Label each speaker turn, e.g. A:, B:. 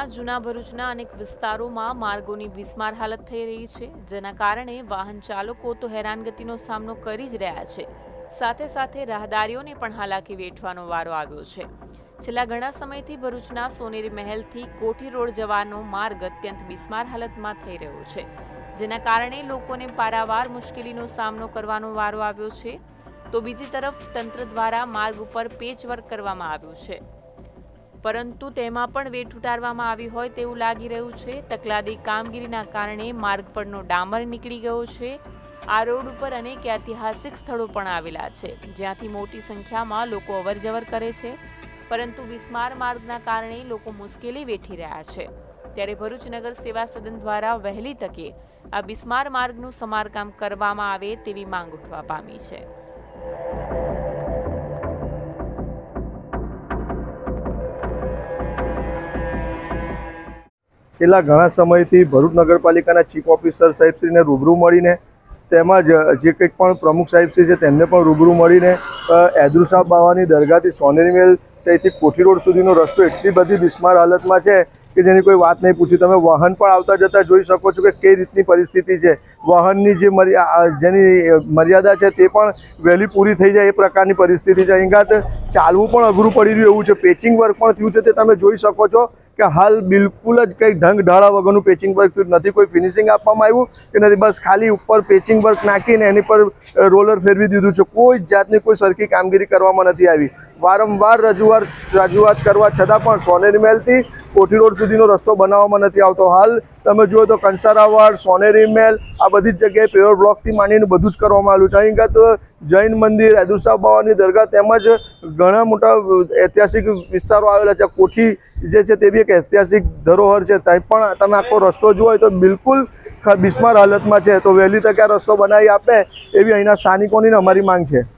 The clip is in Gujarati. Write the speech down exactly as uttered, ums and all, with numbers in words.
A: હાલમાં જૂના ભરૂચના અનેક વિસ્તારોમાં માર્ગોની બિસ્માર હાલત થઈ રહી છે, જેના કારણે વાહન ચાલકો તો હેરાનગતિનો સામનો કરી જ રહ્યા છે, સાથે સાથે રાહદારીઓને પણ હાલાકી વેઠવાનો વારો આવ્યો છે। છેલ્લા ઘણા સમયથી ભરૂચના સોનેરી મહેલથી કોઠી રોડ જવાનો માર્ગ અત્યંત બિસ્માર હાલતમાં થઈ રહ્યો છે, જેના કારણે લોકોને પારાવાર મુશ્કેલીનો સામનો કરવાનો વારો આવ્યો છે। તો બીજી તરફ તંત્ર દ્વારા માર્ગ ઉપર પેચવર્ક કરવામાં આવ્યું છે, પરંતુ તેમાં પણ વેઠ ઉતારવામાં આવી હોય તેવું લાગી રહ્યું છે। તકલાદી કામગીરીના કારણે માર્ગ પરનો ડામર નીકળી ગયો છે। આ રોડ ઉપર અનેક ઐતિહાસિક સ્થળો પણ આવેલા છે, જ્યાંથી મોટી સંખ્યામાં લોકો અવરજવર કરે છે, પરંતુ બિસ્માર માર્ગના કારણે લોકો મુશ્કેલી વેઠી રહ્યા છે। ત્યારે ભરૂચ નગર સેવા સદન દ્વારા વહેલી તકે આ બિસ્માર માર્ગનું સમારકામ કરવામાં આવે તેવી માંગ ઉઠવા પામી છે।
B: છેલ્લા ઘણા સમયથી ભરૂચ નગરપાલિકાના ચીફ ઓફિસર સાહેબશ્રીને રૂબરૂ મળીને તેમજ જે કંઈક પણ પ્રમુખ સાહેબશ્રી છે તેમને પણ રૂબરૂ મળીને ઐદરુસા બાવાની દરગાહથી સોનેરી મહેલ ત્યાંથી કોઠી રોડ સુધીનો રસ્તો એટલી બધી બિસ્માર હાલતમાં છે કે જેની કોઈ વાત નહીં પૂછી। તમે વાહન પણ આવતા જતા જોઈ શકો છો કે કઈ રીતની પરિસ્થિતિ છે। વાહનની જે જેની મર્યાદા છે તે પણ વહેલી પૂરી થઈ જાય એ પ્રકારની પરિસ્થિતિ છે। અહીંગાત ચાલવું પણ અઘરું પડી રહ્યું એવું છે। પેચિંગ વર્ક પણ થયું છે તે તમે જોઈ શકો છો કે હાલ બિલકુલ જ કંઈ ઢંગ ઢાળા વગરનું પેચિંગ વર્ક થયું નથી। કોઈ ફિનિશિંગ આપવામાં આવ્યું કે નથી, બસ ખાલી ઉપર પેચિંગ વર્ક નાખીને એની પર રોલર ફેરવી દીધું છે। કોઈ જાતની કોઈ સરખી કામગીરી કરવામાં નથી આવી। વારંવાર રજૂઆત રજૂઆત કરવા છતાં પણ સોનેરી મહેલથી કોઠી રોડ સુધીનો રસ્તો બનાવવામાં નથી આવતો। હાલ તમે જુઓ તો કંસારાવાડ, સોનેરી મહેલ આ બધી જ જગ્યાએ પેવર બ્લોકથી માંડીને બધું જ કરવામાં આવ્યું છે। અહીં તો જૈન મંદિર, ઐદરુસા બાવાની દરગાહ તેમજ ઘણા મોટા ઐતિહાસિક વિસ્તારો આવેલા છે। કોઠી જે છે તે બી એક ઐતિહાસિક ધરોહર છે, ત્યાં પણ તમે આખો રસ્તો જુઓ તો બિલકુલ બિસ્માર હાલતમાં છે। તો વહેલી તકે આ રસ્તો બનાવી આપે એવી અહીંના સ્થાનિકોની અમારી માંગ છે।